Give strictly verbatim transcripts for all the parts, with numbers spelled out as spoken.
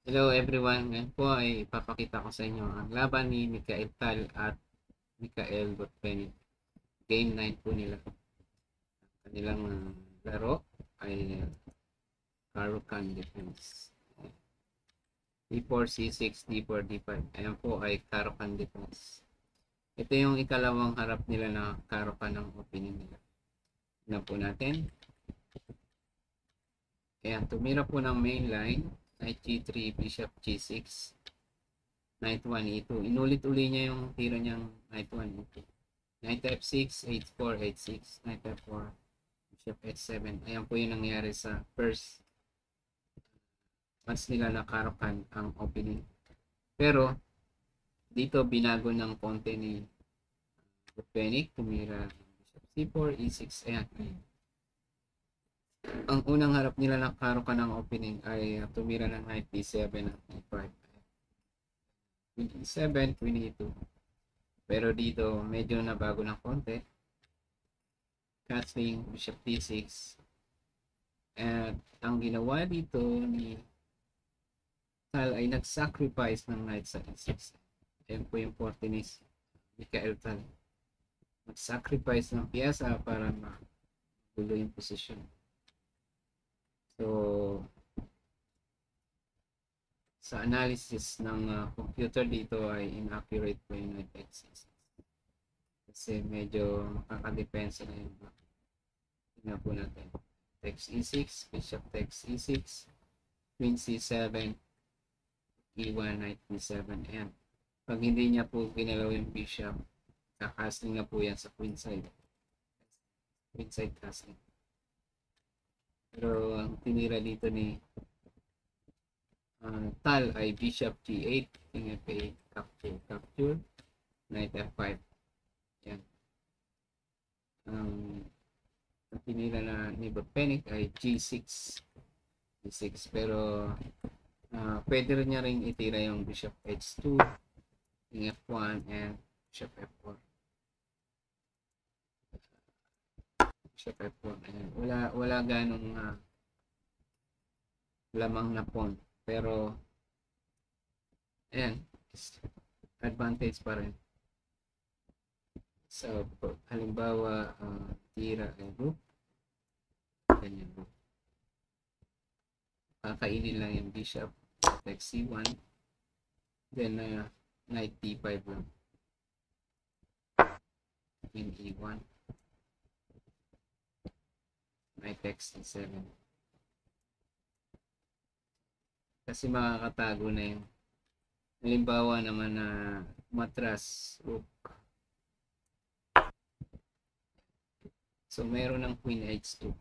Hello everyone, ngayon po ay ipapakita ko sa inyo ang laban ni Mikhail Tal at Mikhail Botvinik. Game nine po nila. Kanilang uh, laro ay uh, Caro-Kann Defence. D four, C six, D four, D five. Ayan po ay Caro-Kann Defence. Ito yung ikalawang harap nila na Caro-Kann ng opening nila. Tignan po natin. Ayan, tumira po ng main line. Knight G three, Bishop G six, Knight one, E two. Inulit-uli niya yung tira niyang Knight one, E two. Knight F six, H four, H six, Knight F four, Bishop H seven. Ayan po yung nangyari sa first match nila na Caro-Kann ang opening. Pero dito binago ng konti ni Botvinik. Tumira Bishop C four, E six. Ayan. Ang unang harap nila ng Caro-Kann ng opening ay tumira ng Knight D seven at E five. Queen E seven, Queen E two. Pero dito medyo nabago ng konti. Castling, Bishop D six. At ang ginawa dito ni Tal ay nag-sacrifice ng Knight sa E six. Ayan po yung forte ni Mikhail Tal. Nag-sacrifice ng piyasa para magulo yung position. So, sa analysis ng uh, computer dito ay inaccurate po yung Knight H six. Kasi medyo makakadepensa na yun. Tingnan po natin. Takes E six, Bishop takes E six, Queen C seven, E one, Knight D seven. Ayan. Pag hindi niya po ginalaw yung Bishop, kakasling na po yan sa Queen side. Queen side casting. Pero ang tinira dito ni uh, Tal ay Bishop G eight, King F eight, capture, capture, Knight F five. Yan. Um, ang tinira na ni Botvinik ay G six. G six. Pero uh, pwede rin niya rin itira yung Bishop H two, King F one, and Bishop F four. Bishop F four. Ayan. Wala, wala ganong uh, lamang na pawn. Pero ayan, advantage pa rin. So, halimbawa, uh, tira ay rook. Ganyan rook. Kakainin lang yung bishop. Takes C one. Then, uh, knight D five lang. Queen E one. Knight takes D seven. Kasi makakatago na yun. Halimbawa naman na uh, matras rook. So, meron ng Queen H two.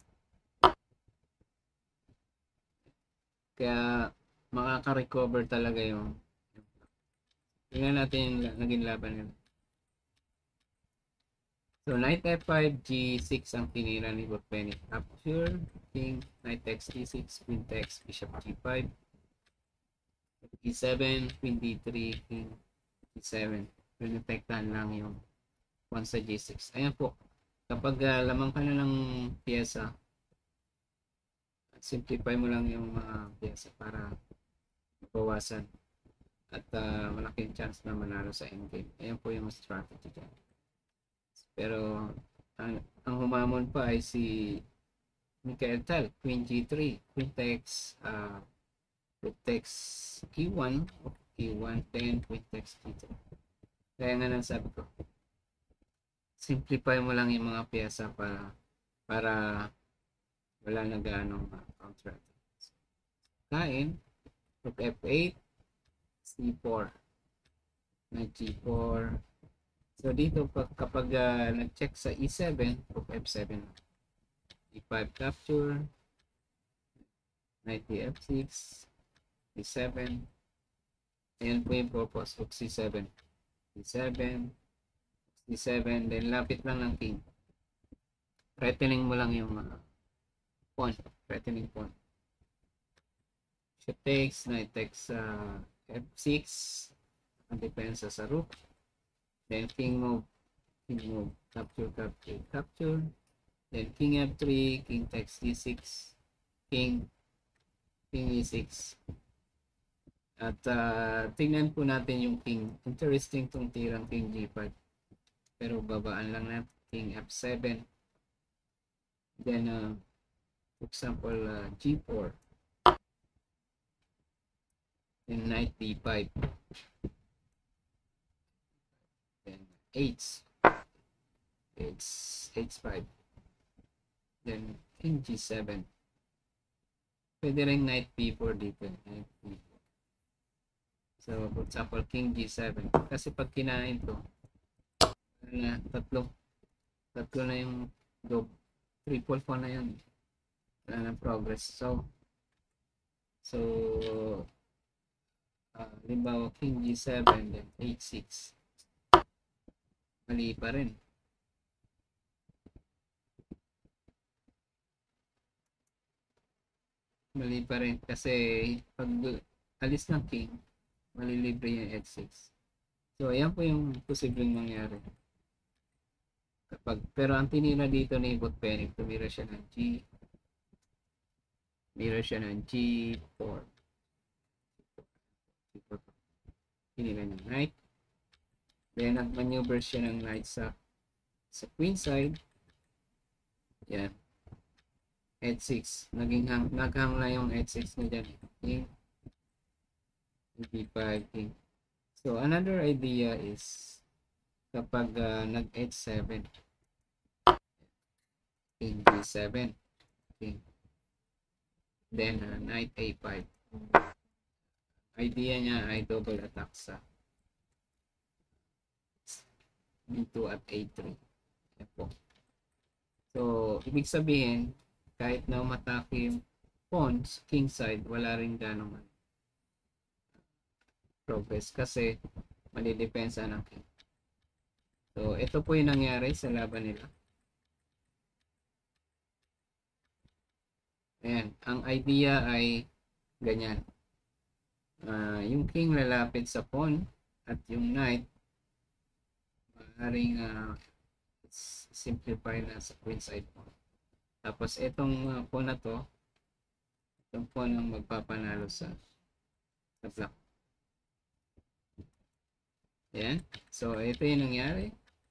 Kaya, makaka-recover talaga yung tingnan natin yung naging laban nila. So, Knight F five, G six ang tinira ni Botvinik. Capture, King, Knight takes D six, Queen takes, Bishop G five, E seven, Queen D three, King E seven. Pinotektahan lang yung pawn sa G six. Ayan po. Kapag uh, lamang ka na ng pyesa, simplify mo lang yung mga uh, pyesa para mabawasan at uh, malaking chance na manalo sa endgame. Ayan po yung strategy dyan. Pero ang, ang humamon pa ay si Mikhail Tal. Queen G three, Queen takes uh, Queen takes E one, E one, ten, Queen takes G three. Kaya nga nang sabi ko, simplify mo lang yung mga pyesa para para wala na ganong uh, counter. Kain, rook F eight, C four, Knight G four. So dito kapag uh, nag-check sa E seven, rook F seven, E five capture, Knight D F six, E seven. Ayan po yung purpose, rook C seven, E seven, D seven, then lapit lang ng king. Threatening mo lang yung uh, pawn, threatening pawn. Bishop takes, knight takes uh, F six, ang depensa sa rook. Then king move, king move, capture, capture, capture. Then king F three, king takes D six, king, king E six. At uh, tingnan po natin yung king. Interesting tong tirang king G five. Pero babaan lang natin king F seven. Then, uh, for example, uh, G four. Then knight D five. Then H. H, H five. Then king G seven. Pwede rin knight B four dito. Knight B four. So, for example, king G seven. Kasi pag kinain to, na tatlo. Tatlo na yung do. Triple po na yun. Wala na progress. So, so, uh, limbawa king G seven, then H six. Mali pa rin. Mali pa rin. Kasi, pag alis ng king, malilibre yung H six. So, ayan po yung posibleng mangyari. Kapag, pero ang tinira dito ni Botvinik, tumira siya ng G, tumira siya ng G four. Tinira ng knight. Then, nag-maneuver siya ng knight sa, sa queen side. Yan. H six. Naging hang, naghang na yung H six na dyan. King. D five, king. So, another idea is kapag uh, nag-H seven. King D seven. King. Then, uh, knight A five. Idea niya ay double attack sa B two at A three. Yan po. So, ibig sabihin, kahit na umatake yung pawns, king side, wala rin ganong progress kasi malidepensa ng king. So, ito po yung nangyari sa laban nila. Ayan, ang idea ay ganyan. Uh, yung king lalapit sa pawn at yung knight maaaring uh, simplify na sa queen side pawn. Tapos itong uh, pawn na to, itong pawn ang magpapanalo sa sa black. Ayan. So, ito yung nangyari.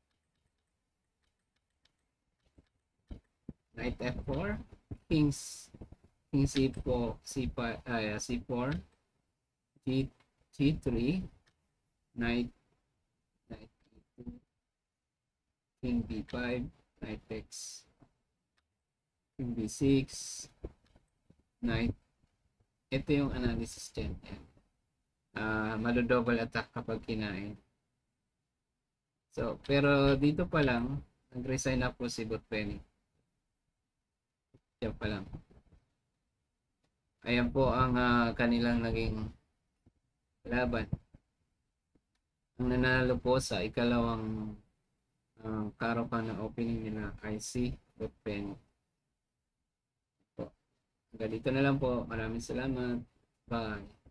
Knight F four, kings, king C four, C five, uh, C four, G, G3, knight, knight E two, king B five, knight takes, king B six, knight. Ito yung analysis dyan. Uh, malo-double attack kapag kinain. So, pero dito pa lang, nag-resign na po si Botvinik. Diyan pa lang. Ayan po ang uh, kanilang naging laban. Ang nanalo po sa ikalawang uh, Caro-Kann na opening nila ay si Botvinik. Hanggang dito na lang po. Maraming salamat. Bye.